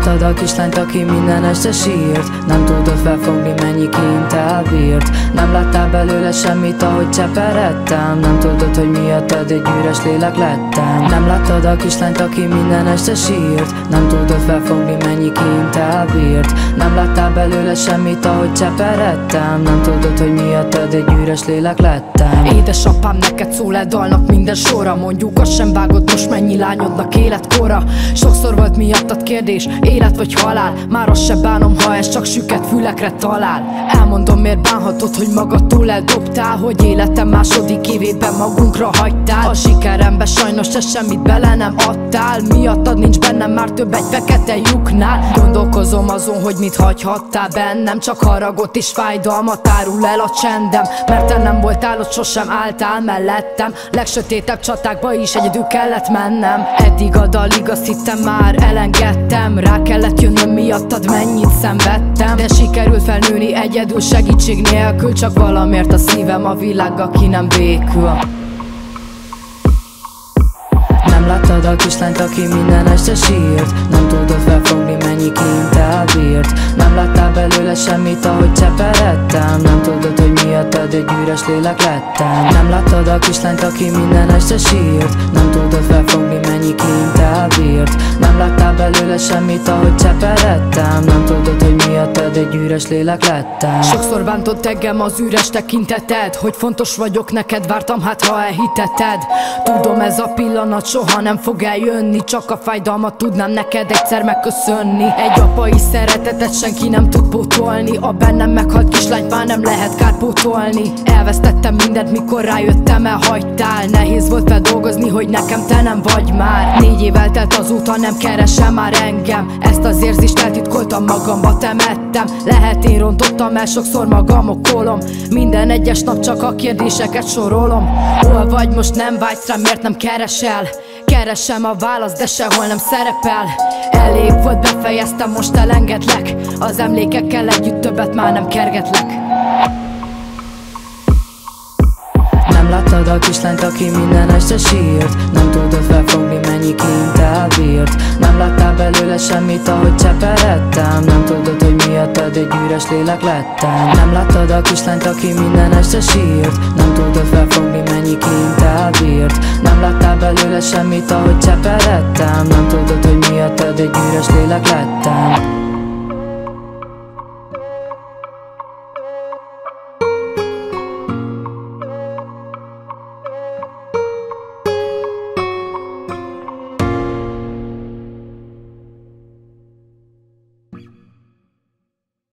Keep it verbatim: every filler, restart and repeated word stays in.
láttad a kislányt, aki minden este sírt? Nem tudod felfogni, mennyi kint elbírt. Nem láttál belőle semmit, ahogy cseperedtem. Nem tudod, hogy miattad egy üres lélek lettem. Nem láttad a kislányt, aki minden este sírt? Nem tudod felfogni, mennyi kint elbírt. Nem láttál belőle semmit, ahogy cseperedtem. Nem tudod, hogy miattad egy üres lélek lettem. Édesapám, neked szól e dalnak minden sora. Mondjuk azt sem vágod, most mennyi lányodnak életkora. Sokszor volt miattad kérdés, élet vagy halál. Már azt se bánom, ha ez csak süket fülekre talál. Elmondom, miért bánhatod, hogy magadtól eldobtál, hogy életem második évében magunkra hagytál. A sikerembe sajnos te semmit bele nem adtál. Miattad nincs bennem már több egy fekete lyuknál. Gondolkozom azon, hogy mit hagyhattál bennem. Csak haragot és fájdalmat árul el a csendem. Mert te nem voltál ott, sosem álltál mellettem. Legsötétebb csatákba is egyedül kellett mennem. Eddig a dalig azt hittem már elengedtem. Rá kellett jönnöm miattad, mennyit szenvedtem. De sikerült felnőni egyedül, segítség nélkül. Csak valamiért a szívem a világgal ki nem békül. Nem láttad a kislányt, aki minden este sírt? Nem tudod felfogni, mennyi kint elbírt. Nem láttál belőle semmit, ahogy cseperedtem. Nem tudod, hogy miattad egy üres lélek lettem. Nem láttad a kislányt, aki minden este sírt? Nem tudod felfogni, mennyi kint elbírt. Nem láttál belőle semmit, ahogy cseperedtem. Nem tudod, hogy miattad egy üres lélek lettem. Sokszor bántott engem az üres tekinteted, hogy fontos vagyok neked, vártam, hát ha elhiteted. Tudom, ez a pillanat soha nem fog eljönni, csak a fájdalmat tudnám neked egyszer megköszönni. Egy apai szeretetet senki nem tud pótolni. A bennem meghalt kislányt már nem lehet kárpótolni. Elvesztettem mindent, mikor rájöttem, elhagytál. Nehéz volt feldolgozni, hogy nekem te nem vagy már. Négy év eltelt azóta, nem keresem már engem. Ezt az érzést eltitkoltam, magamba temettem. Lehet én rontottam el sokszor magam, okolom. Minden egyes nap csak a kérdéseket sorolom. Hol vagy most, nem vágysz rám, miért nem keresel? Keresem a választ, de sehol nem szerepel. Elég volt, befejeztem, most elengedlek. Az emlékekkel együtt többet már nem kergetlek. Nem láttad a kislányt, aki minden este sírt? Nem tudod felfogni, mennyi kint elbírt. Nem láttál belőle semmit, ahogy cseperedtem. Nem tudod, hogy miattad egy üres lélek lettem. Nem láttad a kislányt, aki minden este sírt? Nem tudod felfogni, mennyi kint elbírt. Nem láttál belőle semmit, ahogy cseperedtem. Nem tudod, hogy miattad egy üres lélek lettem.